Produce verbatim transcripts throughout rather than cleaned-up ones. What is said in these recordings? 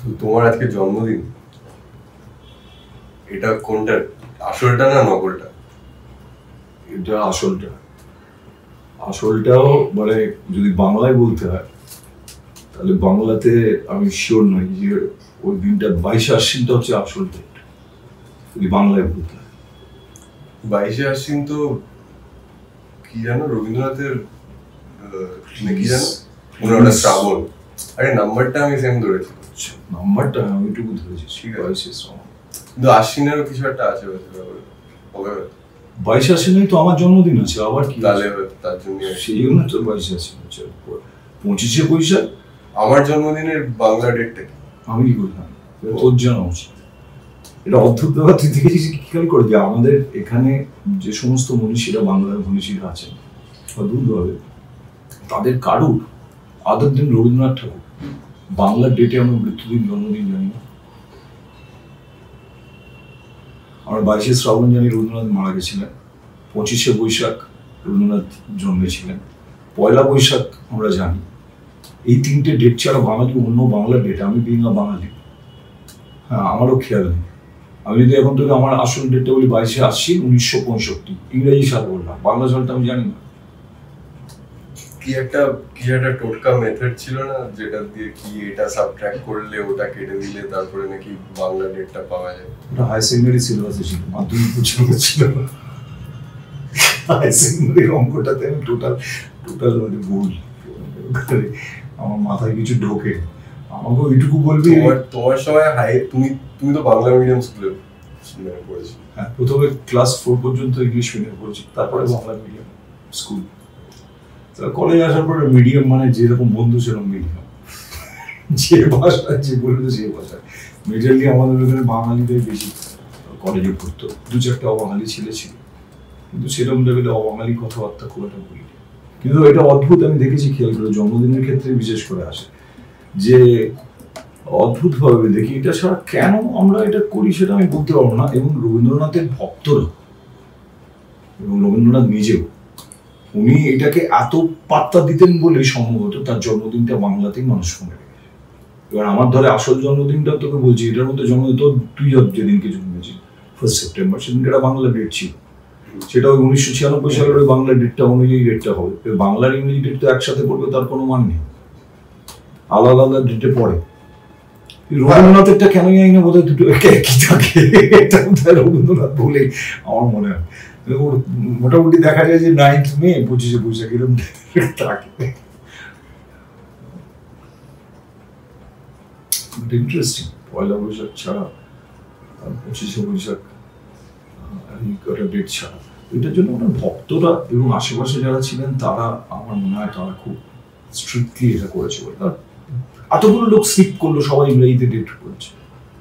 তোমার আজকে জন্মদিন, এটা কোনটা, আসলটা না নকলটা? এটা আসলটা। আসলটাও মানে যদি বাংলায় বলতে হয় তাহলে বাংলাতে আমি শিওর নই যে ওই দিনটা বাইশে আশ্বিনটা হচ্ছে আসল ডেট, যদি বাংলায় বলতে হয়। বাইশে আশ্বিন তো কি জানো, রবীন্দ্রনাথের কি জানো, ওটা শ্রাবণ। আরে নাম্বারটা আমি সেম ধরেছি। নাম্বারটা আমি ওইটুকু ধরেছি, ঠিক আছে বাইশে শ্রাবণ, কিন্তু আশ্বিনেরও কিছু একটা আছে হবে। বাইশে আশ্বিনেই তো আমার জন্মদিন আছে, আবার কি তাহলে তার জন্য সেই জন্য তো বাইশে আশ্বিন হচ্ছে। পঁচিশে বৈশাখ আমার জন্মদিনের বাংলা ডেটটা কি আমি কি করলাম, তোর জানা উচিত। এটা অদ্ভুত ব্যাপার, তুই দেখেছিস কি খেয়াল করে যে আমাদের এখানে যে সমস্ত মনীষীরা, বাংলার মনীষীরা আছেন অদ্ভুতভাবে, তাদের কারুর আদর দিন রবীন্দ্রনাথ ঠাকুর, বাংলার ডেটে আমরা মৃত্যুদিন জন্মদিন জানি না। আমরা বাইশে শ্রাবণ জানি রবীন্দ্রনাথ মারা গেছিলেন, পঁচিশে বৈশাখ রবীন্দ্রনাথ জন্মেছিলেন, পয়লা বৈশাখ আমরা জানি। এই তিনটে ডেট ছাড়া বাঙালি অন্য বাংলার ডেট, আমি বিং আ বাঙালি, হ্যাঁ আমারও খেয়াল নেই। আমি যদি এখন থেকে আমার আসল ডেটটা বলি বাইশে আশ্বিন উনিশশো পঁয়ষট্টি, ইংরেজি সাল বললাম, বাংলা সালটা আমি জানি না। কি একটা কি একটা টোটকা মেথড ছিল না, যেটা দিয়ে কি এটা সাবট্রাক্ট করলে ওটা কেটে দিলে তারপরে নাকি বাংলা ডেটটা পাওয়া যায়। ওটা হাই সেকেন্ডারি সিলেবাসে ছিল, মাধ্যমিক পর্যন্ত ছিল। হাই সেকেন্ডারি অঙ্কটাতে আমি টোটাল টোটাল মানে ভুল, আমার মাথায় কিছু ঢোকে। আমাকে ওইটুকু বলবি, তোমার সময় হাই, তুমি তুমি তো বাংলা মিডিয়াম স্কুলে পড়েছি। হ্যাঁ, প্রথমে ক্লাস ফোর পর্যন্ত ইংলিশ মিডিয়াম পড়েছি, তারপরে বাংলা মিডিয়াম স্কুল। কলেজ আসার পরে মিডিয়াম মানে যেরকম বন্ধু সেরকম মিডিয়াম, যে ভাষা যে বলবে সে ভাষায়। মেজরলি আমাদের ওখানে বাঙালিদের বেশি কলেজে পড়তো, দু চারটা অবাঙালি ছেলে ছিল, কিন্তু সেরকম লেভেলে অবাঙালি কথাবার্তা খুব একটা বলি। কিন্তু এটা অদ্ভুত, আমি দেখেছি খেয়াল করে জন্মদিনের ক্ষেত্রে বিশেষ করে আসে, যে অদ্ভুতভাবে দেখি এটা ছাড়া কেন আমরা এটা করি সেটা আমি বলতে পারবো না। এবং রবীন্দ্রনাথের ভক্তরা এবং রবীন্দ্রনাথ নিজেও, উনি এটাকে এত পাত্তা দিতেন বলে সম্ভবত তার জন্মদিনটা বাংলাতেই মানুষ মনে রেখেছে। এবার আমার ধরে আসল জন্মদিনটা তোকে বলছি, এটার মধ্যে জন্মদিন তো তুই যেদিনকে জন্মেছিস ফার্স্ট সেপ্টেম্বর, সেদিনকে একটা বাংলা ডেট ছিল, সেটা ওই উনিশশো ছিয়ানব্বই সালের ওই বাংলা ডেটটা অনুযায়ী ডেটটা হবে। বাংলার ইংরেজি ডেট তো একসাথে পড়বে তার কোনো মান নেই, আলাদা আলাদা ডেটে পড়ে। রবীন্দ্রনাথেরটা কেন জানি না, বোধহয় দুটো একই থাকে, এটা বোধহয় রবীন্দ্রনাথ বলে আমার মনে হয়। মোটামুটি দেখা যায় যে নাইন্থ মে পঁচিশে বৈশাখ এরকম থাকে। ইন্টারেস্টিং, পয়লা বৈশাখ ছাড়া পঁচিশে বৈশাখ ডেট ছাড়া, এটার জন্য ওনার ভক্তরা এবং আশেপাশে যারা ছিলেন তারা, আমার মনে হয় তারা খুব স্ট্রিক্টলি এটা করেছে। এতগুলো লোক স্লিপ করলো, সবাই ইংরেজিতে ডেট করেছে,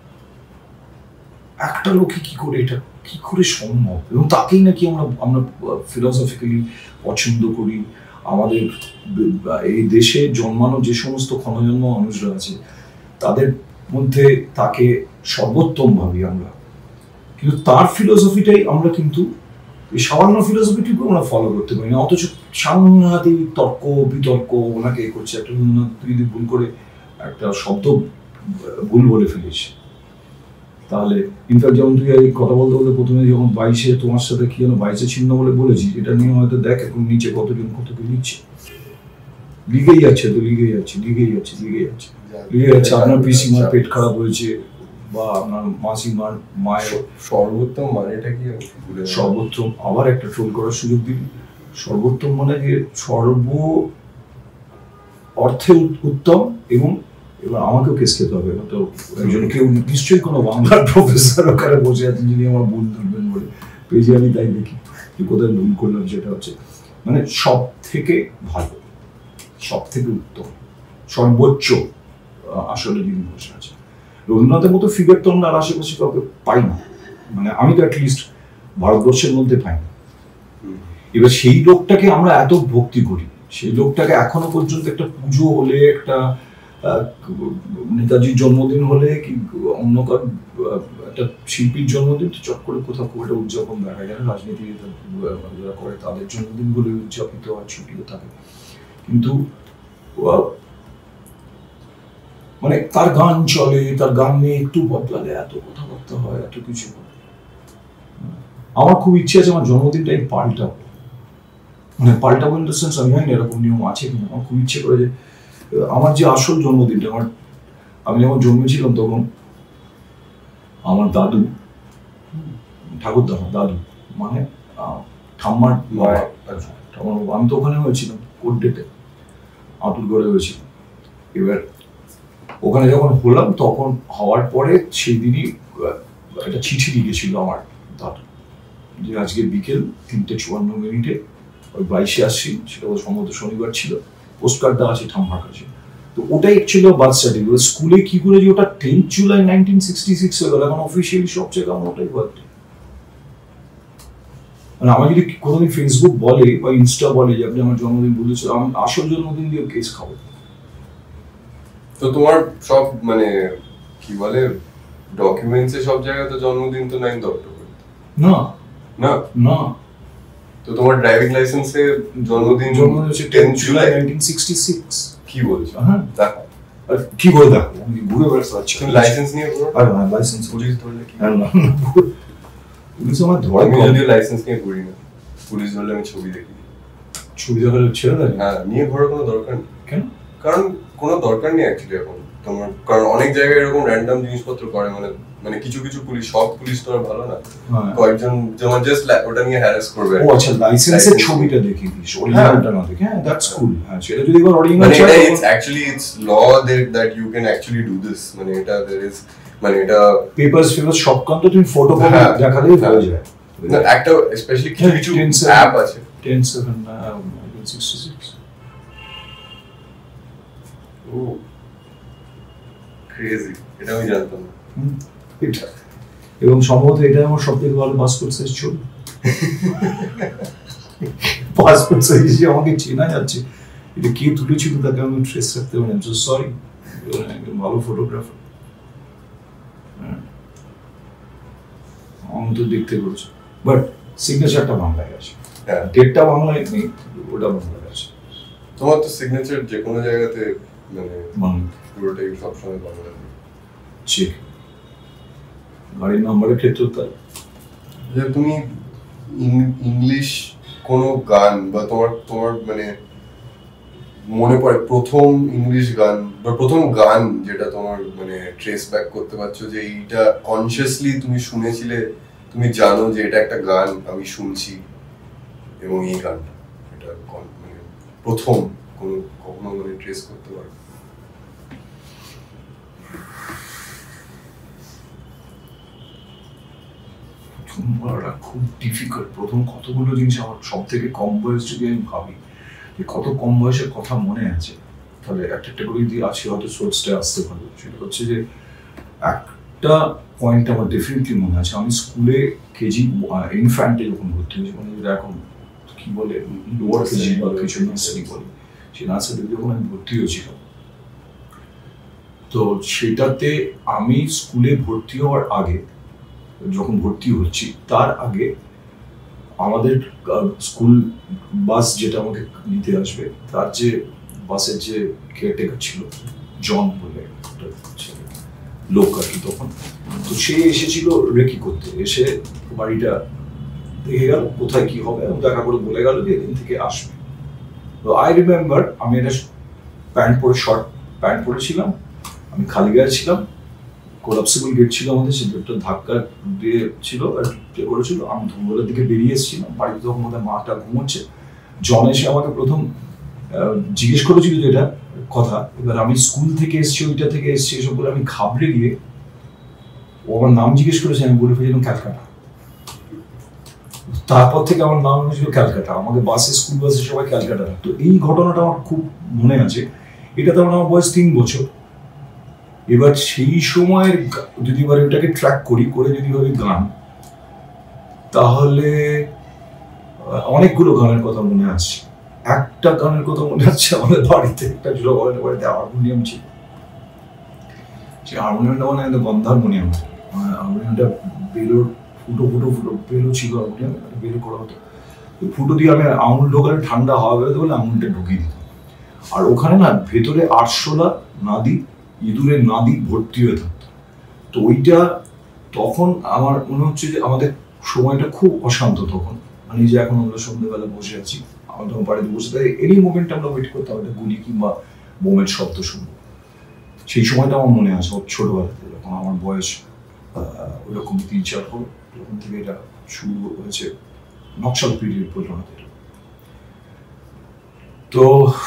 একটা লোকে কি করে এটা কি করে সম্ভব? এবং তাকেই নাকি আমরা আমরা ফিলসফিক্যালি পছন্দ করি। আমাদের এই দেশে জন্মানো যে সমস্ত ক্ষণজন্ম মানুষরা আছে তাদের মধ্যে তাকে সর্বোত্তম ভাবি আমরা, কিন্তু তার ফিলসফিটাই আমরা কিন্তু এই সামান্য ফিলসফিটুকু আমরা ফলো করতে পারি না, অথচ সাংঘাতিক তর্ক বিতর্ক ওনাকে করছে। একটা তুই যদি ভুল করে একটা শব্দ ভুল বলে ফেলিস, তাহলে ইনফ্যাক্ট যেমন তুই এই কথা বলতে বলতে প্রথমে যখন বাইশে তোমার সাথে কি যেন বাইশে চিহ্ন বলে বলেছি, এটা নিয়ে হয়তো দেখ এখন নিচে কতজন কত কি লিখছে, লিখেই যাচ্ছে তো লিখেই যাচ্ছে লিখেই যাচ্ছে লিখেই যাচ্ছে লিখে যাচ্ছে আপনার পিসিমার পেট খারাপ হয়েছে, বা আপনার মাসিমার মায়ের সর্বোত্তম মানেটা কি? সর্বোত্তম, আবার একটা ট্রোল করার সুযোগ দিবি। সর্বোত্তম মানে যে সর্ব অর্থে উত্তম। এবং এবার আমাকেও কেস খেতে হবে, তো একজন কেউ নিশ্চয়ই কোনো বাংলার প্রফেসর ওখানে বসে আছেন যিনি আমার ভুল ধরবেন বলে, পেজে আমি তাই দেখি যে কোথায় ভুল করলাম। সেটা হচ্ছে মানে সব থেকে ভালো, সব থেকে উত্তম, সর্বোচ্চ আসলে যিনি বসে আছে। রবীন্দ্রনাথের মতো ফিগার তো আমরা আশেপাশে কাউকে পাই না, মানে আমি তো অ্যাটলিস্ট ভারতবর্ষের মধ্যে পাই না। এবার সেই লোকটাকে আমরা এত ভক্তি করি, সেই লোকটাকে এখনো পর্যন্ত একটা পুজো হলে, একটা নেতাজির জন্মদিন হলে কি অন্য কার একটা শিল্পীর জন্মদিন তো চট করে কোথাও খুব একটা উদযাপন দেখা যায় না। রাজনীতি যারা করে তাদের জন্মদিন বলে উদযাপিত হয়, ছুটিও থাকে। কিন্তু মানে তার গান চলে, তার গান নিয়ে একটু বদলালে এত কথাবার্তা হয়, এত কিছু হয়। আমার খুব ইচ্ছে আছে আমার জন্মদিনটা এই পাল্টাবো, মানে পাল্টাবো ইন দ্য সেন্স আমি জানি এরকম নিয়ম আছে কিনা। আমার খুব ইচ্ছে করে যে আমার যে আসল জন্মদিনটা, আমার আমি যখন জন্মেছিলাম তখন আমার দাদু, ঠাকুরদা দাদু মানে ঠাম্মার বাবা, ঠাম্মার বাবা, আমি তো ওখানে হয়েছিলাম কোর্ট ডেটে, আতুলগড়ে হয়েছিলাম। এবার ওখানে যখন হলাম তখন হওয়ার পরে সেই দিনই একটা চিঠি লিখেছিল আমার দাদু যে আজকে বিকেল তিনটে চুয়ান্ন মিনিটে ওই বাইশে আসছি, সেটা সম্ভবত শনিবার ছিল, পোস্ট কার্ডটা আছে ঠাম্মার কাছে। তো ওটাই ছিল বার্থ সার্টিফিকেট। স্কুলে কি করে যে ওটা tenth July nineteen sixty six হয়ে গেল, এখন অফিসিয়ালি সব জায়গায় আমার ওটাই বার্থডে। মানে আমার যদি কোনোদিন ফেসবুক বলে বা ইনস্টা বলে যে আপনি আমার জন্মদিন বলেছে, আমি আসল জন্মদিন দিয়ে কেস খাবো। তো তোমার সব মানে কি বলে ডকুমেন্টসে সব জায়গায় তো জন্মদিন তো নাইন্থ অক্টোবর। না না না তো তোমার ড্রাইভিং লাইসেন্সে জন্মদিন জন্মদিন হচ্ছে tenth July nineteen sixty six. কি বলছো? হ্যাঁ দেখো কি করে দেখো, আমি ঘুরে বেড়াচ্ছি। তুমি লাইসেন্স নিয়ে ঘুরো? আরে না, লাইসেন্স পুলিশ ধরলে কি? না পুলিশ আমার ধরে। আমি যদিও লাইসেন্স নিয়ে ঘুরি না, পুলিশ ধরলে আমি ছবি দেখি। ছবি দেখালে ছেড়ে দেয়? হ্যাঁ, নিয়ে ঘোরার কোনো দরকার নেই। কেন? কারণ কোনো দরকার নেই অ্যাকচুয়ালি এখন তোমার, কারণ অনেক জায়গায় এরকম র্যান্ডম জিনিসপত্র করে, মানে মানে কিছু কিছু পুলিশ, সব পুলিশ তো আর ভালো না, কয়েকজন যেমন জাস্ট ওটা নিয়ে হ্যারাস করবে। ও আচ্ছা, লাইসেন্সের ছবিটা দেখি দিস, অরিজিনালটা না দেখে। হ্যাঁ দ্যাটস কুল। হ্যাঁ সেটা যদি এবার অরিজিনাল মানে এটা it's actually it's all that that you can actually do this, মানে এটা देयर ইজ মানে এটা পেপারস ফেপারস সব কান তো তুমি ফটো কপি দেখালেই হয়ে যায়। না একটা স্পেশালি কিছু কিছু অ্যাপ আছে ten seven sixty six. Oh crazy, এটা আমি জানতাম না। এটা এবং সম্ভবত এটা আমার সবথেকে ভালো পাসপোর্ট সাইজ ছবি। পাসপোর্ট সাইজে আমাকে চেনা যাচ্ছে, এটা কে তুলেছিল তাকে আমি ট্রেস রাখতে পারি না। সরি, ভালো ফটোগ্রাফার আমি তো দেখতে করেছি, বাট সিগনেচারটা বাংলায় আছে, ডেটটা বাংলায় নেই, ওটা বাংলায় আছে। তোমার তো সিগনেচার যে কোনো জায়গাতে মানে বাংলা, পুরোটাই সবসময় বাংলা। ঠিক গাড়ির নাম্বারের ক্ষেত্রেও তাই। যে তুমি ইংলিশ কোনো গান বা তোমার তোমার মানে মনে পড়ে প্রথম ইংলিশ গান বা প্রথম গান যেটা তোমার মানে ট্রেস ব্যাক করতে পারছো, যে এইটা কনসিয়াসলি তুমি শুনেছিলে, তুমি জানো যে এটা একটা গান আমি শুনছি এবং এই গানটা এটা মানে প্রথম কোনো কখনো মানে ট্রেস করতে পারো? খুব ডিফিকাল্ট। প্রথম কতগুলো জিনিস আমার সব থেকে কম বয়স, যদি আমি ভাবি যে কত কম বয়সের কথা মনে আছে, তাহলে একটা একটা করে যদি আছে হয়তো সোর্সটা আসতে পারবে। সেটা হচ্ছে যে একটা পয়েন্ট আমার ডেফিনেটলি মনে আছে, আমি স্কুলে কেজি ইনফ্যান্টে যখন ভর্তি হয়েছি, মানে যেটা এখন কি বলে লোয়ার কেজি বা কিছু নার্সারি বলে, সেই নার্সারিতে যখন আমি ভর্তি হয়েছিলাম, তো সেটাতে আমি স্কুলে ভর্তি হওয়ার আগে, যখন ভর্তি হচ্ছি তার আগে আমাদের স্কুল বাস যেটা আমাকে নিতে আসবে, তার যে বাসের যে কেয়ারটেকার ছিল জন বলে লোক আর কি তখন, তো সে এসেছিল রেকি করতে, এসে বাড়িটা দেখে গেল কোথায় কি হবে এবং দেখা করে বলে গেল যে এদিন থেকে আসবে। তো আই রিমেম্বার আমি একটা প্যান্ট পরে, শর্ট প্যান্ট পরেছিলাম, আমি খালি গায়ে ছিলাম, কোলাপসিবল গেট ছিল আমাদের, সে গেটটা ধাক্কা দিয়ে ছিল আর ইয়ে করেছিল। আমি ধুমবেলার দিকে বেরিয়ে এসেছিলাম, বাড়িতে তখন আমাদের মাটা ঘুমোচ্ছে। জন এসে আমাকে প্রথম জিজ্ঞেস করেছিল যেটা কথা, এবার আমি স্কুল থেকে এসেছি, ওইটা থেকে এসেছি এসব বলে আমি ঘাবড়ে গিয়ে, ও আমার নাম জিজ্ঞেস করেছে, আমি বলে ফেলেছিলাম ক্যালকাটা। তারপর থেকে আমার নাম হয়েছিল ক্যালকাটা, আমাদের বাসে স্কুল বাসে সবাই ক্যালকাটা। তো এই ঘটনাটা আমার খুব মনে আছে। এটা তখন আমার বয়স তিন বছর। এবার সেই সময়ের যদি এবার এটাকে ট্র্যাক করি করে যদি ভাবি গান, তাহলে অনেকগুলো গানের কথা মনে আসছে। একটা গানের কথা মনে আসছে, আমাদের বাড়িতে একটা ছিল, আমাদের বাড়িতে হারমোনিয়াম ছিল, সেই হারমোনিয়ামটা মানে একটা গন্ধারমোনিয়াম, হারমোনিয়ামটা বেলোর ফুটো ফুটো ফুটো বেলো ছিল, হারমোনিয়াম বেলো করা হতো। ফুটো দিয়ে আমি আঙুল ঢোকালে ঠান্ডা হাওয়া বেরোতে বলে আঙুলটা ঢুকিয়ে দিতাম। আর ওখানে না ভেতরে আরশোলা না দিই, ইঁদুরের নাদি ভর্তি হয়ে থাকতো। তো ওইটা তখন আমার মনে হচ্ছে যে আমাদের সময়টা খুব অশান্ত তখন, মানে যে এখন আমরা সন্ধ্যেবেলা বসে আছি, আমরা তখন বাড়িতে বসে থাকি, এনি মোমেন্ট আমরা ওয়েট করতাম একটা গুলি কিংবা বোমের শব্দ শুনবো। সেই সময়টা আমার মনে আছে ছোটবেলাতে, যখন আমার বয়স ওইরকম তিন চার হল, তখন থেকে এটা শুরু হয়েছে নকশাল পিরিয়ড বললাম। তো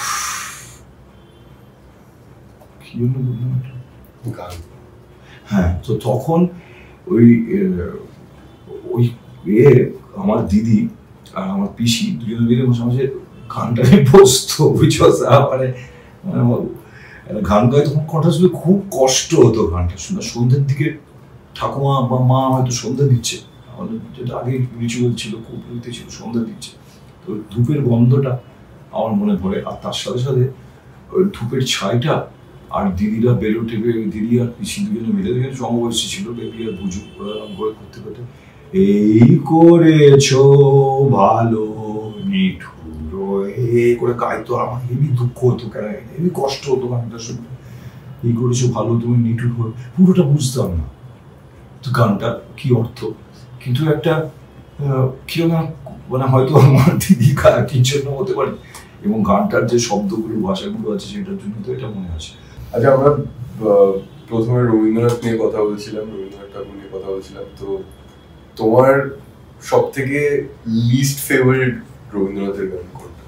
কি জন্য বললাম এটা? হ্যাঁ, তো তখন ওই ওই এ আমার দিদি আর আমার পিসি দুজনে মিলে মাঝে মাঝে গানটা বসতো, মানে গান গাই তখন কণ্ঠটা শুনে খুব কষ্ট হতো গানটা শুনে। সন্ধ্যের দিকে ঠাকুমা বা মা হয়তো সন্ধ্যা দিচ্ছে, আমাদের যেটা আগে রিচুয়াল ছিল, খুব রীতি ছিল, সন্ধ্যা দিচ্ছে, তো ধূপের গন্ধটা আমার মনে পড়ে। আর তার সাথে সাথে ওই ধূপের ছাইটা, আর দিদিরা বেলো টেপে, দিদি আর পিসি দুজনে মিলে সমবয়সী ছিল, বেবি আর বুঝু করে করতে করতে এই করেছো ভালো নিঠুর এ করে গাইতো। আমার হেবি দুঃখ হতো, কেন হেবি কষ্ট হতো গানটা শুনতে। এই করেছো ভালো তুমি নিঠুর হয়ে, পুরোটা বুঝতাম না তো গানটা কি অর্থ, কিন্তু একটা কিরকম মানে হয়তো আমার দিদি গায়কের জন্য হতে পারে, এবং গানটার যে শব্দগুলো ভাষাগুলো আছে সেটার জন্য তো এটা মনে আছে। আচ্ছা, আমরা প্রথমে রবীন্দ্রনাথ নিয়ে কথা বলছিলাম, রবীন্দ্রনাথ ঠাকুর নিয়ে কথা বলছিলাম, তো তোমার সব থেকে লিস্ট ফেভারিট রবীন্দ্রনাথের গান কোনটা?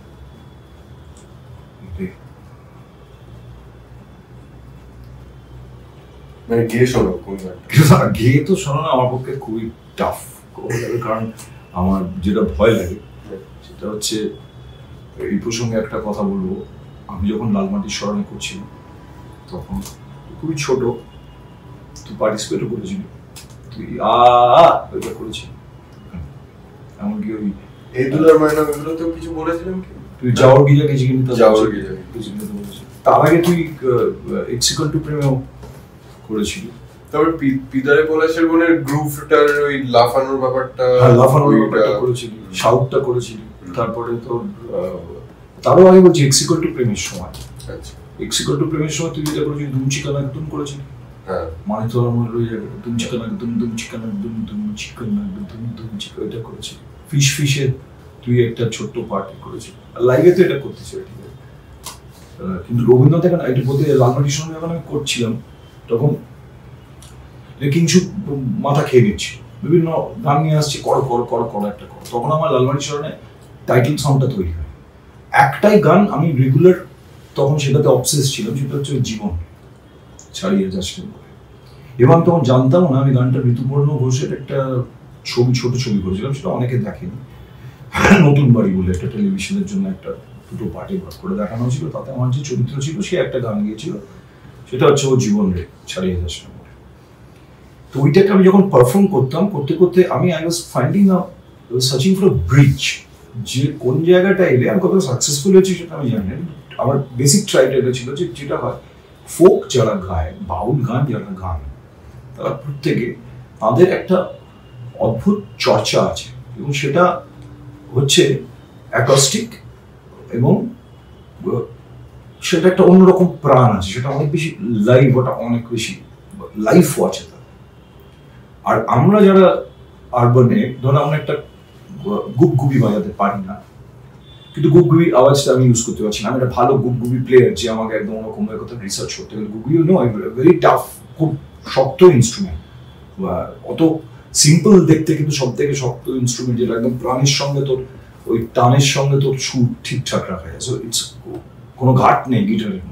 মানে গেয়ে শোনো কোন গানটা? গেয়ে তো শোনো না আমার পক্ষে খুবই টাফ, কারণ আমার যেটা ভয় লাগে সেটা হচ্ছে, এই প্রসঙ্গে একটা কথা বলবো, আমি যখন লালমাটির স্মরণে করছিলাম তখন খুবই ছোট, তুই পার্টিসিপেটও করেছিলি, তুই আটা করেছিলি, এমনকি ওই এই দুলার মায়না এগুলোতেও কিছু বলেছিলাম কি? তুই যাওয়ার গিজা কিছু কিন্তু যাওয়ার গিজা তার আগে তুই এক্সিকল টু প্রেমেও করেছিলি। তারপর পিদারে পলাশের বোনের গ্রুপটার ওই লাফানোর ব্যাপারটা, হ্যাঁ লাফানোর ব্যাপারটা করেছিলি, সাউথটা করেছিলি। তারপরে তো তারও আগে বলছি এক্সিকল টু প্রেমের সময়, আচ্ছা এক্সিকল টু প্রেমের সময় তুই যেটা করেছিলি দুম চিকান একদম করেছিলি, হ্যাঁ মানে তোর আমার ওই জায়গাটা দুম চিকান একদম, দুম চিকান একদম, দুম চিকান একদম, দুম চিকান এটা করেছিলি। ফিশ ফিশে তুই একটা ছোট্ট পার্টি করেছিলি, আর লাইভে তো এটা করতেছিল, ঠিক আছে। কিন্তু রবীন্দ্রনাথ এখন এটা বলতে লালমাটির সঙ্গে যখন আমি করছিলাম তখন কিছু মাথা খেয়ে নিচ্ছি, বিভিন্ন গান নিয়ে আসছে, কর কর কর কর একটা কর, তখন আমার লালমাটির স্মরণে টাইটেল সাউন্ডটা তৈরি হয়। একটাই গান আমি রেগুলার তখন সেটাতে অবসেস ছিলাম, সেটা হচ্ছে জীবন ছাড়িয়ে যাচ্ছে, এবং তখন জানতাম না আমি গানটা ঋতুপর্ণ ঘোষের একটা ছবি, ছোট ছবি করেছিলাম, সেটা অনেকে দেখেনি, নতুন বাড়ি বলে একটা টেলিভিশনের জন্য একটা দুটো পার্টি ভাগ করে দেখানো হয়েছিল, তাতে আমার যে চরিত্র ছিল সে একটা গান গিয়েছিল, সেটা হচ্ছে ও জীবন রে ছাড়িয়ে যাচ্ছে। তো ওইটাকে আমি যখন পারফর্ম করতাম, করতে করতে আমি I was finding a searching for a bridge, যে কোন জায়গাটা এলে আমি কত সাকসেসফুল হয়েছি সেটা আমি জানি না। আমার বেসিক ট্রাইটা এটা ছিল যে যেটা হয় ফোক যারা গায়, বাউল গান যারা গান, তারা প্রত্যেকে তাদের একটা অদ্ভুত চর্চা আছে, এবং সেটা হচ্ছে অ্যাকস্টিক, এবং সেটা একটা অন্যরকম প্রাণ আছে, সেটা অনেক বেশি লাইভ, ওটা অনেক বেশি লাইফও আছে। আর আমরা যারা আরবানে, ধরো আমরা একটা গুপগুবি বাজাতে পারি না, কিন্তু গুপগুবি আওয়াজটা আমি ইউজ করতে পারছি না, আমি একটা ভালো গুপগুবি প্লেয়ার যে আমাকে একদম ওরকম কথা রিসার্চ করতে হবে, গুপগুবি নো ভেরি টাফ, খুব শক্ত ইনস্ট্রুমেন্ট, অত সিম্পল দেখতে কিন্তু সব থেকে শক্ত ইনস্ট্রুমেন্ট, যেটা একদম প্রাণের সঙ্গে তোর ওই টানের সঙ্গে তোর সুর ঠিকঠাক রাখা যায়, সো ইটস কোনো ঘাট নেই গিটারের।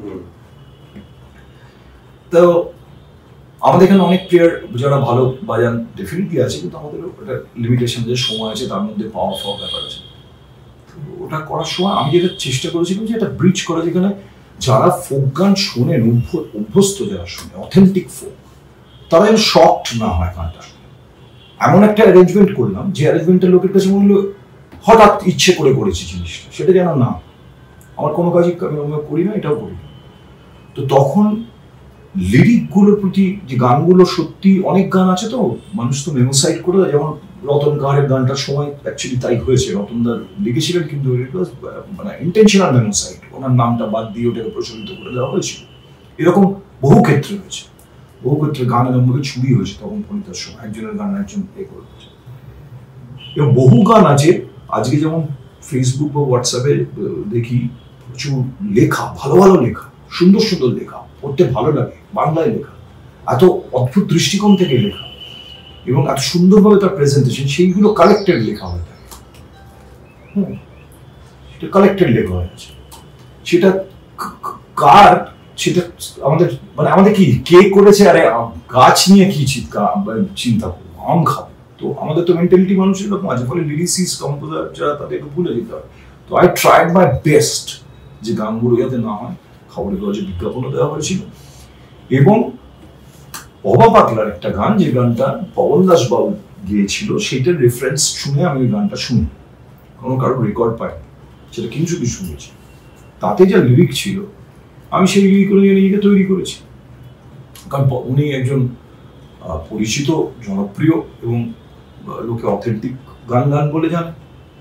তো আমাদের এখানে অনেক প্লেয়ার যারা ভালো বাজান ডেফিনেটলি আছে, কিন্তু আমাদের একটা লিমিটেশন, যে সময় আছে, তার মধ্যে পাওয়া পাওয়া ব্যাপার আছে। তো ওটা করার সময় আমি যেটা চেষ্টা করেছিলাম যে একটা ব্রিজ করা, যেখানে যারা ফোক গান শোনেন, অভ্যস্ত যারা শোনে অথেন্টিক ফোক, তারা যেন শকড না হয় গানটা শুনে। এমন একটা অ্যারেঞ্জমেন্ট করলাম যে অ্যারেঞ্জমেন্টের লোকের কাছে মনে হলো হঠাৎ ইচ্ছে করে করেছি জিনিসটা, সেটা যেন না, আমার কোনো কাজই আমি করি না, এটাও করি না। তো তখন লিরিকগুলোর প্রতি যে গানগুলো, সত্যি অনেক গান আছে তো মানুষ তো মেমোসাইড করে দেয়, যেমন রতন গানের গানটার সময় অ্যাকচুয়ালি তাই হয়েছে, রতনদার লিখেছিলেন কিন্তু মানে ইন্টেনশনাল মেমোসাইড, ওনার নামটা বাদ দিয়ে ওটাকে প্রচলিত করে দেওয়া হয়েছিল। এরকম বহু ক্ষেত্রে হয়েছে, বহু ক্ষেত্রে গান এরকমভাবে চুরি হয়েছে তখন ফোনিতার সময়, একজনের গান একজন এ করেছে। এবং বহু গান আছে আজকে যেমন ফেসবুক বা হোয়াটসঅ্যাপে দেখি প্রচুর লেখা, ভালো ভালো লেখা, সুন্দর সুন্দর লেখা, পড়তে ভালো লাগে, বাংলায় লেখা, এত অদ্ভুত দৃষ্টিকোণ থেকে লেখা এবং এত সুন্দরভাবে তার প্রেজেন্টেশন, সেইগুলো কালেক্টেড লেখা হয়ে থাকে। হুম, কালেক্টেড লেখা হয়েছে, সেটা কার, সেটা আমাদের মানে আমাদের কি কে করেছে, আরে গাছ নিয়ে কি চিন্তা করবো, আম খাবো, তো আমাদের তো মেন্টালিটি মানুষের এরকম আছে, ফলে লিরিসিস্ট কম্পোজার যারা তাদেরকে ভুলে যেতে হয়। তো আই ট্রাইড মাই বেস্ট যে গানগুলো যাতে না হয়, খবরের কাগজে বিজ্ঞাপনও দেওয়া হয়েছিল। এবং পবা পাগলার একটা গান, যে গানটা পবন দাস বাবু গিয়েছিল, সেটার রেফারেন্স শুনে আমি ওই গানটা শুনি, কোনো কারোর রেকর্ড পাইনি, সেটা কিছু কিছু শুনেছি। তাতে যা লিরিক ছিল আমি সেই লিরিক অনুযায়ী নিজেকে তৈরি করেছি, কারণ উনি একজন পরিচিত, জনপ্রিয় এবং লোকে অথেন্টিক গান গান বলে জানে।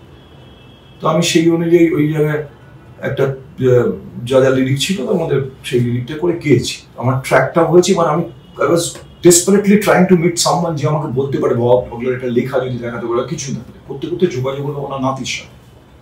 তো আমি সেই অনুযায়ী ওই জায়গায় একটা যা যা লিরিক ছিল তার মধ্যে সেই লিরিকটা করে গেয়েছি, আমার ট্র্যাকটা হয়েছে। মানে আমি I was desperately trying to meet someone যে আমাকে বলতে পারে বাবা পাগলার একটা লেখা যদি দেখাতে পারে, কিছু না করতে করতে যোগাযোগ হলো ওনার নাতির সাথে।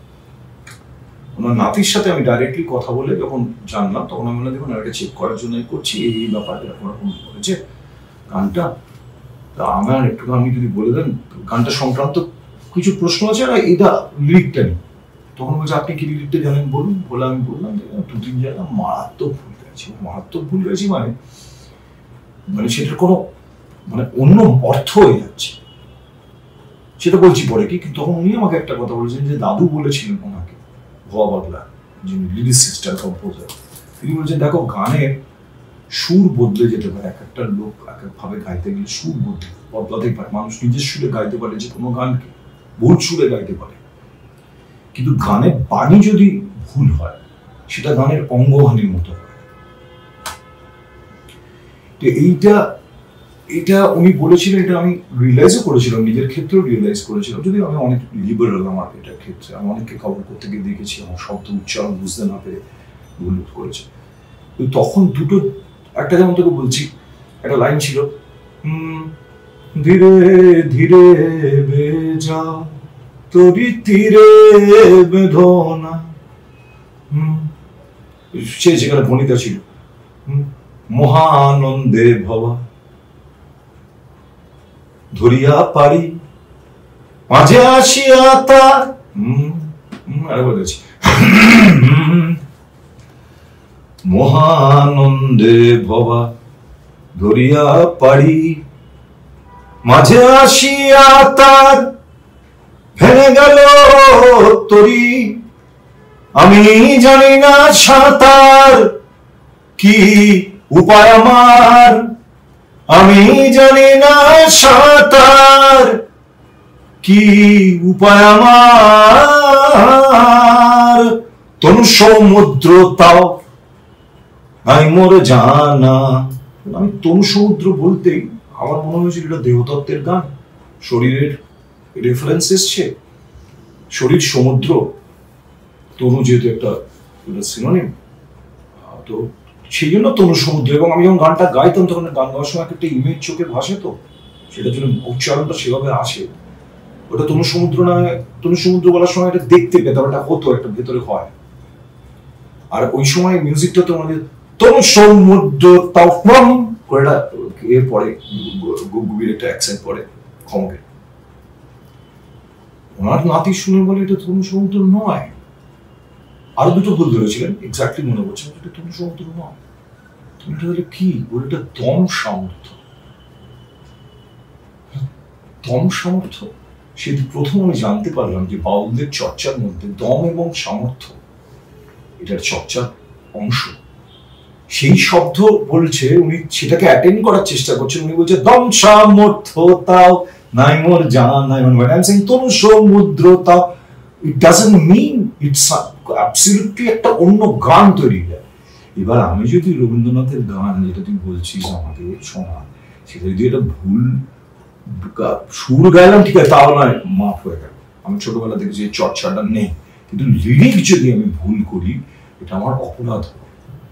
ওনার নাতির সাথে আমি ডাইরেক্টলি কথা বলে যখন জানলাম, তখন আমি বললাম দেখুন এটা চেক করার জন্য করছি, এই এই ব্যাপার এরকম এরকম হয়েছে গানটা, তা আমার একটু আমি যদি বলে দেন গানটা সংক্রান্ত কিছু প্রশ্ন আছে, আর এটা লিরিকটা নেই। তখন বলছে আপনি কি লিরিকটা জানেন বলুন। বলে আমি বললাম দু তিন জায়গা মারাত্মক ভুল গেছি, মারাত্মক ভুল গেছি মানে মানে সেটার কোনো মানে অন্য অর্থ হয়ে যাচ্ছে, সেটা বলছি পরে কি। কিন্তু তখন উনি আমাকে একটা কথা বলেছেন যে দাদু বলেছিলেন ওনাকে, ভবা পাগলা যিনি লিরিসিস্ট আর কম্পোজার, তিনি বলছেন দেখো গানের সুর বদলে যেতে পারে, এক একটা লোক এক এক ভাবে গাইতে গেলে সুর বদলে বদলাতেই পারে। মানুষ নিজের সুরে গাইতে পারে, যে কোনো গানকে ভুল সুরে গাইতে পারে, কিন্তু গানের বাণী যদি ভুল হয় সেটা গানের অঙ্গহানির মতো হয়। তো এইটা এটা উনি বলেছিলেন, এটা আমি রিয়েলাইজও করেছিলাম, নিজের ক্ষেত্রেও রিয়েলাইজ করেছিলাম, যদি আমি অনেক লিবারেল আমার এটার ক্ষেত্রে, আমি অনেককে খবর করতে গিয়ে দেখেছি আমার শব্দ উচ্চারণ বুঝতে না পেরে ভুল করেছে। তো তখন দুটো, একটা যেমন তোকে বলছি, একটা লাইন ছিল ধীরে ধীরে বেজা তোরি তীরে বেদনা, সে যেখানে ভনিতা ছিল মহানন্দে ভবা ধরিয়া পারি মাঝে আসিয়া তার, আরে বলেছি মহানন্দে ভবা ধরিয়া পারি মাঝে আসিয়া তার ভেঙে গেল তরি, আমি জানি না সাঁতার কি উপায় আমার, আমি জানি না সাঁতার কি উপায় আমার, তনু সমুদ্র তাও নাই মোর জানা। আমি তনু সমুদ্র বলতেই আমার মনে হয়েছিল এটা দেহতত্ত্বের গান, শরীরের রেফারেন্স এসছে, শরীর সমুদ্র, তনু যেহেতু একটা সিনোনিম, তো সেই জন্য তনু সমুদ্র। এবং আমি যখন গানটা গাইতাম তখন গান গাওয়ার সময় একটা ইমেজ চোখে ভাসে, তো সেটার জন্য উচ্চারণটা সেভাবে আসে। ওটা তনু সমুদ্র না, তনু সমুদ্র বলার সময় এটা দেখতে পেতাম, এটা হতো একটা ভেতরে হয়। আর ওই সময় মিউজিকটা তো আমাদের তনু সমুদ্র তাও করে এটা এর পরে গুবির একটা অ্যাকসেন্ট পরে খমকে। ওনার নাতি শুনে বলে এটা তনু সমুদ্র নয়, আরো দুটো ভুল ধরেছিলেন, এক্স্যাক্টলি মনে করছেন এটা তনু সমুদ্র নয়, তুমি এটা তাহলে কি ওটা দম সামর্থ্য। দম সামর্থ্য সেদিন প্রথম আমি জানতে পারলাম যে বাউলদের চর্চার মধ্যে দম এবং সামর্থ্য এটার চর্চার অংশ। সেই শব্দ বলছে, উনি সেটাকে অ্যাটেন্ড করার চেষ্টা করছেন, উনি বলছে দম সামর্থ্য তাও নাই মোর জানা নাই, মানে আই এম সেইং তনু সমুদ্র তাও, it doesn't mean it's absolutely একটা অন্য গান তৈরি হয়। এবার আমি যদি রবীন্দ্রনাথের গান যেটা তুই বলছিস আমাকে শোনা, সেটা যদি এটা ভুল সুর গাইলাম ঠিক আছে, তাও নয় মাফ হয়ে গেল, আমি ছোটবেলা থেকে যে চর্চাটা নেই, কিন্তু লিরিক যদি আমি ভুল করি এটা আমার অপরাধ হবে।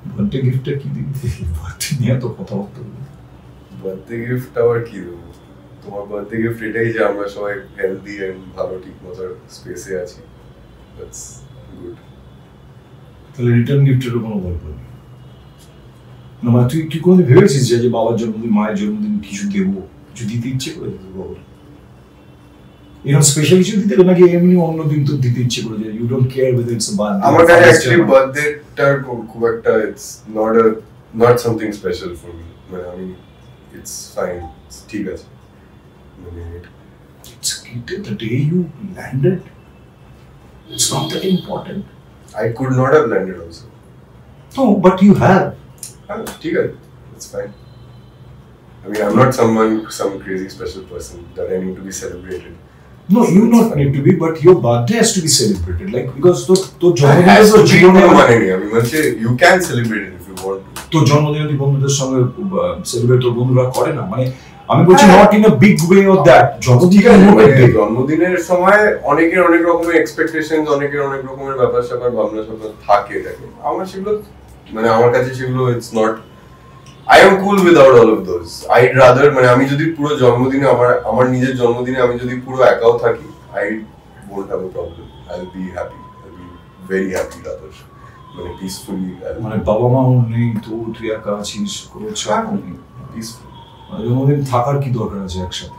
বার্থডে গিফটটা কি দিবি? বার্থডে নিয়ে তো কথা বলতে হবে। বার্থডে গিফট আবার কি দেবো? তোমার বার্থডে গিফট এটাই যে আমরা সবাই হেলদি এন্ড ভালো ঠিক মতো স্পেসে আছি। That's good. তাহলে রিটার্ন গিফটেরও কোনো গল্প নেই? না মানে তুই তুই কোনোদিন ভেবেছিস যে যে বাবার জন্মদিন মায়ের জন্মদিন কিছু দেবো, কিছু দিতে ইচ্ছে করে দেবো বাবার? এরকম স্পেশাল কিছু দিতে নাকি এমনি অন্য দিন তো দিতে ইচ্ছে করে যে you don't care with it's birthday? আমার কাছে অ্যাকচুয়ালি বার্থডেটার খুব একটা it's not a not something special for me. মানে আমি ইটস ফাইন, ঠিক আছে। মানে It's the day you landed. It's not that important. I could not have landed also. No, but you have. Ah, ঠিক আছে, it's fine. I mean, I'm not someone, some crazy special person that I need to be celebrated. No, you not need to be, but your birthday has to be celebrated. Like because to to It জন্মদিন has তো to be জীবনে কোনো মানে নেই। আমি বলছি you can celebrate it if you want to. তো জন্মদিন তুই বন্ধুদের সঙ্গে সেলিব্রেট তোর বন্ধুরা করে না, মানে আমি বলছি হ্যাঁ। Not in a big way or that. জন্মদিন মানে জন্মদিনের সময় অনেকের অনেক রকমের এক্সপেকটেশন, অনেকের অনেক রকমের ব্যাপার স্যাপার ভাবনা স্যাপার থাকে থাকে। আমার সেগুলো মানে আমার কাছে সেগুলো it's not, I am cool without all of those. I'd rather মানে আমি যদি পুরো জন্মদিনে আমার আমার নিজের জন্মদিনে আমি যদি পুরো একাও থাকি, I won't have a problem. I'll be happy. I'll be very happy rather. মানে peacefully. মানে বাবা মাও নেই তো তুই একা আছিস, কোনো চাপ নেই, peaceful. জন্মদিন থাকার কি দরকার আছে একসাথে?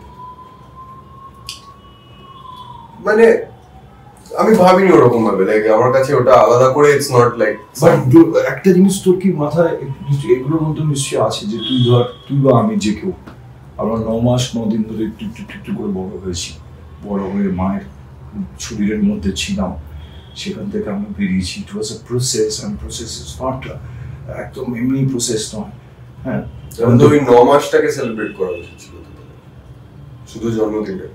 মানে আমি ভাবিনি ওরকম ভাবে, লাইক আমার কাছে ওটা আলাদা করে ইটস নট লাইক। বাট একটা জিনিস তোর কি মাথায় এগুলোর মধ্যে নিশ্চয়ই আছে যে তুই ধর তুই বা আমি যে কেউ আমরা ন মাস ন দিন ধরে একটু একটু একটু করে বড় হয়েছি, বড় হয়ে মায়ের শরীরের মধ্যে ছিলাম, সেখান থেকে আমরা বেরিয়েছি। It was a process, and process is not একদম এমনি প্রসেস নয়। হ্যাঁ, ওই ন মাসটাকে সেলিব্রেট করা উচিত ছিল শুধু জন্মদিনটা।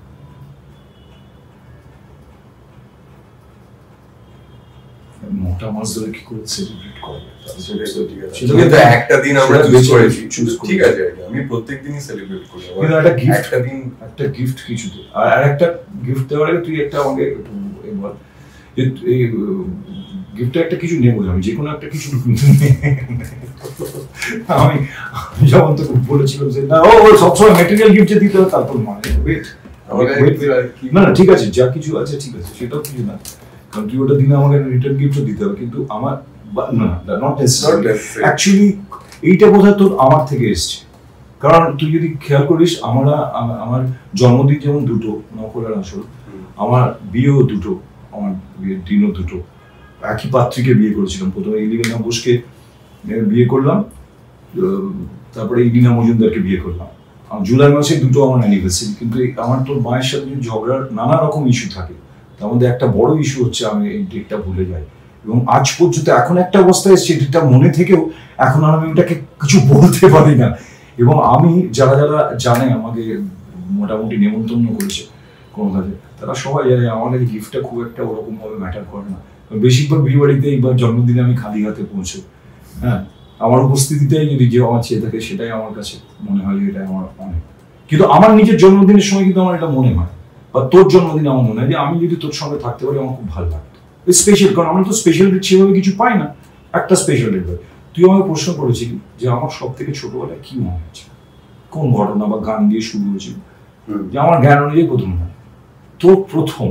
নটা মাস ধরে কি করে সেলিব্রেট করবে? সেটা একটা দিন আমরা চুজ করেছি, ঠিক আছে। আমি প্রত্যেক দিনই সেলিব্রেট করি। কিন্তু একটা গিফট, একটা দিন একটা গিফট কিছু দে। আর একটা গিফট দেওয়ার আগে তুই একটা আমাকে বল যে এই গিফটে একটা কিছু নেবো, আমি যে কোনো একটা কিছু আমি যেমন তোকে বলেছিলাম যে না ও সবসময় ম্যাটেরিয়াল গিফট যে দিতে হবে তারপর মানে ওয়েট না না ঠিক আছে, যা কিছু আছে ঠিক আছে, সেটাও কিছু না, কারণ তুই ওটা দিনে আমাকে রিটার্ন গিফটও দিতে হবে। কিন্তু আমার না নট নেসেসারি অ্যাকচুয়ালি এইটা বোধহয় তোর আমার থেকে এসছে। কারণ তুই যদি খেয়াল করিস আমরা আমার জন্মদিন যেমন দুটো, নকল আর আসল, আমার বিয়েও দুটো, আমার বিয়ের দিনও দুটো। একই পাত্রীকে বিয়ে করেছিলাম, প্রথমে ইলিনা বোসকে বিয়ে করলাম, তারপরে ইলিনা মজুমদারকে বিয়ে করলাম। জুলাই মাসে দুটো আমার অ্যানিভার্সারি। কিন্তু আমার তোর মায়ের সাথে ঝগড়ার নানা রকম ইস্যু থাকে, তার মধ্যে একটা বড় ইস্যু হচ্ছে আমি এই ডেটটা ভুলে যাই, এবং আজ পর্যন্ত এখন একটা অবস্থা এসছে ডেটটা মনে থেকেও এখন আর আমি ওটাকে কিছু বলতে পারি না। এবং আমি যারা যারা জানে আমাকে মোটামুটি নেমন্তন্ন করেছে কোনো কাজে, তারা সবাই জানে আমার কাছে গিফটটা খুব একটা ওরকম ভাবে ম্যাটার করে না। বেশিরভাগ বিয়ে বাড়িতে এইবার জন্মদিনে আমি খালি হাতে পৌঁছে, হ্যাঁ আমার উপস্থিতিটাই যদি যে আমার চেয়ে থাকে সেটাই আমার কাছে মনে হয় যে এটা আমার অনেক। কিন্তু আমার নিজের জন্মদিনের সময় কিন্তু আমার এটা মনে হয়, বা তোর জন্মদিন আমার মনে হয় যে আমি যদি তোর সঙ্গে থাকতে পারি আমার খুব ভালো লাগতো। স্পেশাল, কারণ আমরা তো স্পেশাল ডেট সেভাবে কিছু পাই না, একটা স্পেশাল ডেট পাই। তুই আমাকে প্রশ্ন করেছিলি যে আমার সব থেকে ছোটবেলায় কি মনে হচ্ছে, কোন ঘটনা বা গান দিয়ে শুরু হয়েছিল, যে আমার জ্ঞান অনুযায়ী প্রথম হয় তোর প্রথম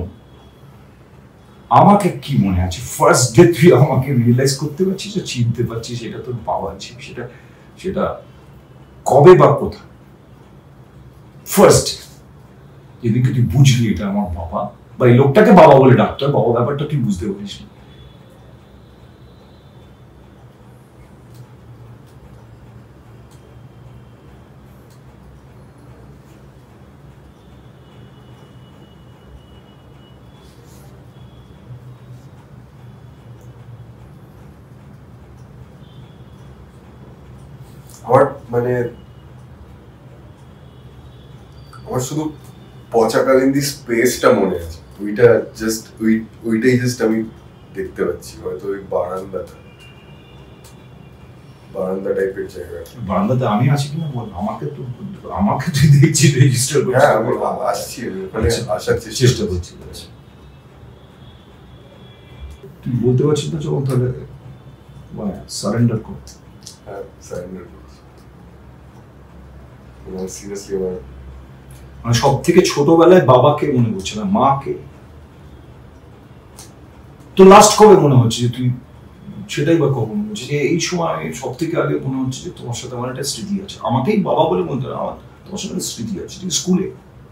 আমাকে কি মনে আছে ফার্স্ট ডে তুই আমাকে রিয়েলাইজ করতে পারছিস, চিনতে পারছিস সেটা তোর বাবা ছিল, সেটা সেটা কবে বা কোথায় ফার্স্ট যেদিনকে তুই বুঝলি এটা আমার বাবা, বা এই লোকটাকে বাবা বলে ডাক্তার, বাবা ব্যাপারটা তুই বুঝতে পারিস। আমার মানে আমার শুধু পচাকালীন দি স্পেসটা মনে আছে, ওইটা জাস্ট ওই ওইটাই জাস্ট আমি দেখতে পাচ্ছি, হয়তো ওই বারান্দাটা বারান্দা টাইপের জায়গা। বারান্দাতে আমি আছি কিনা বল, আমাকে তো আমাকে তুই দেখছি রেজিস্টার করছিস। হ্যাঁ আমি আসছি, ওখানে আসার চেষ্টা করছি। তুই বলতে পারছিস না যখন, তাহলে সারেন্ডার কর। হ্যাঁ সারেন্ডার করছি। সিরিয়াসলি আমার মানে সব থেকে ছোটবেলায় বাবাকে মনে করছে না, মাকে। তো লাস্ট কবে মনে হচ্ছে যে তুই, সেটাই বা কখন মনে হচ্ছে যে এই সময় সব থেকে আগে মনে হচ্ছে যে তোমার সাথে আমার একটা স্মৃতি আছে, আমাকেই বাবা বলে মনে হয় আমার তোমার সাথে একটা স্মৃতি আছে, ঠিক স্কুলে।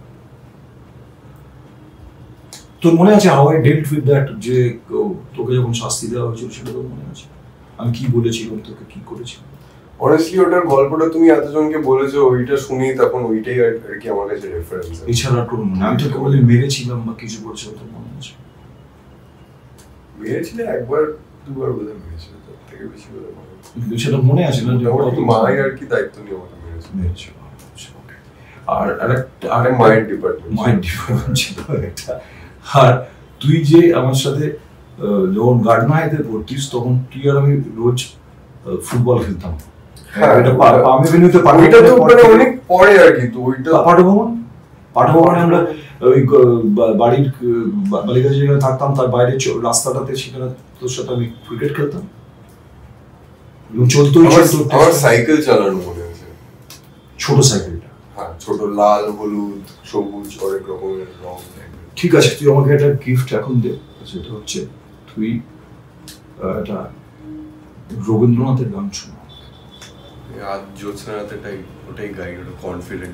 তোর মনে আছে how I dealt with that, যে তোকে যখন শাস্তি দেওয়া হয়েছিল সেটা তোর মনে আছে? আমি কি বলেছিলাম তোকে, কি করেছিলাম? অনেস্টলি ওটার গল্পটা তুমি এতজনকে বলেছো, ওইটা শুনি তখন ওইটাই আর কি আমার কাছে রেফারেন্স। এছাড়া আর কোনো মনে, আমি তোকে বলে মেরেছিলাম বা কিছু করেছিলাম তোর মনে আছে? মেরেছিলে একবার দুবার বোধহয় মেরেছিল, তার থেকে বেশি বোধহয় মনে নেই। সেটা মনে আছে না? মোটামুটি মাই আর কি দায়িত্ব নিয়ে আমাকে মেরেছিল। মেরেছিল। আর আরেকটা আর মাইন্ড ডিপার্টমেন্ট মাইন্ড ডিপার্টমেন্ট ছিল একটা। আর তুই যে আমার সাথে যখন গার্ডনাইতে পড়তিস তখন তুই আর আমি রোজ ফুটবল খেলতাম। হ্যাঁ এটা পামে ভেন্যুতে, ওইটা তো মানে অনেক পরে আর কি। তো ওইটা পাঠভবন পাঠভবনে আমরা ওই বাড়ির বালিকা যেখানে থাকতাম তার বাইরে রাস্তাটাতে, সেখানে তোর সাথে আমি ক্রিকেট খেলতাম। চলতো আমার সাইকেল চালানো মনে আছে, ছোট সাইকেলটা। হ্যাঁ ছোট, লাল হলুদ সবুজ অনেক রকমের রং। ঠিক আছে, তুই আমাকে একটা গিফট এখন দে, সেটা হচ্ছে তুই একটা রবীন্দ্রনাথের গান শোনা। আজ জ্যোৎস্না রাতেটাই ওটাই গাই, ওটা কনফিডেন্ট।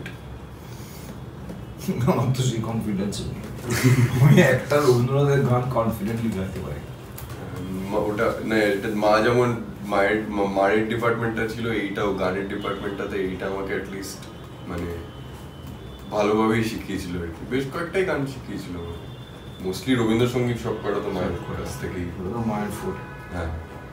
আমার তো সেই কনফিডেন্স নেই, আমি একটা রবীন্দ্রনাথের গান কনফিডেন্টলি গাইতে পারি। ওটা না, এটা মা যেমন মায়ের মায়ের ডিপার্টমেন্টটা ছিল, এইটাও গানের ডিপার্টমেন্টটাতে এইটা আমাকে অ্যাটলিস্ট মানে ভালোভাবেই শিখিয়েছিল আর কি। বেশ কয়েকটাই গান শিখিয়েছিল, মোস্টলি রবীন্দ্রসঙ্গীত সব করা তো মায়ের কাছ থেকেই, মায়ের ফুল। হ্যাঁ।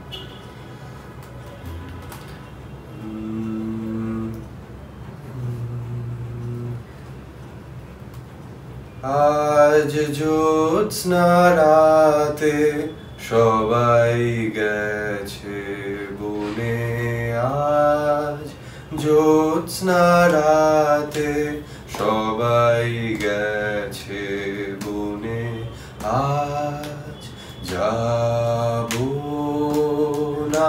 আজ জ্যোৎস্না রাতে সবাই গেছে বনে, আজ জ্যোৎস্না রাতে সবাই গেছে বনে, আজ যাব না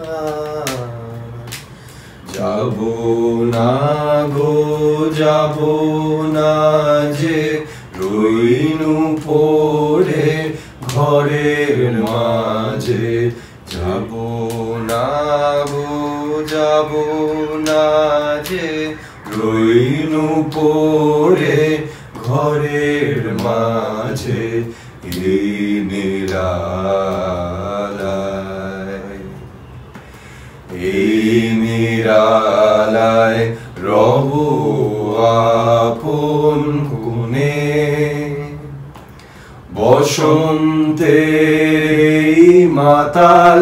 যাব না গো যাব না যে, রইনু পড়ে ঘরের মাঝে, যাব না গো যাব না যে, রইনু পড়ে ঘরের মাঝে, এই নিরালায় এই নিরালায় রব আপন কোণে, বসন্তের মাতাল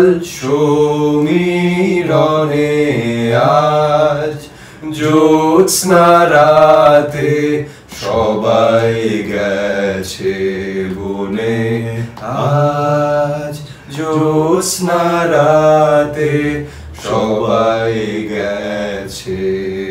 সমীরণে, আজ জ্যোৎস্না রাতে সবাই গেছে বনে, আজ জ্যোৎস্না রাতে সবাই গেছে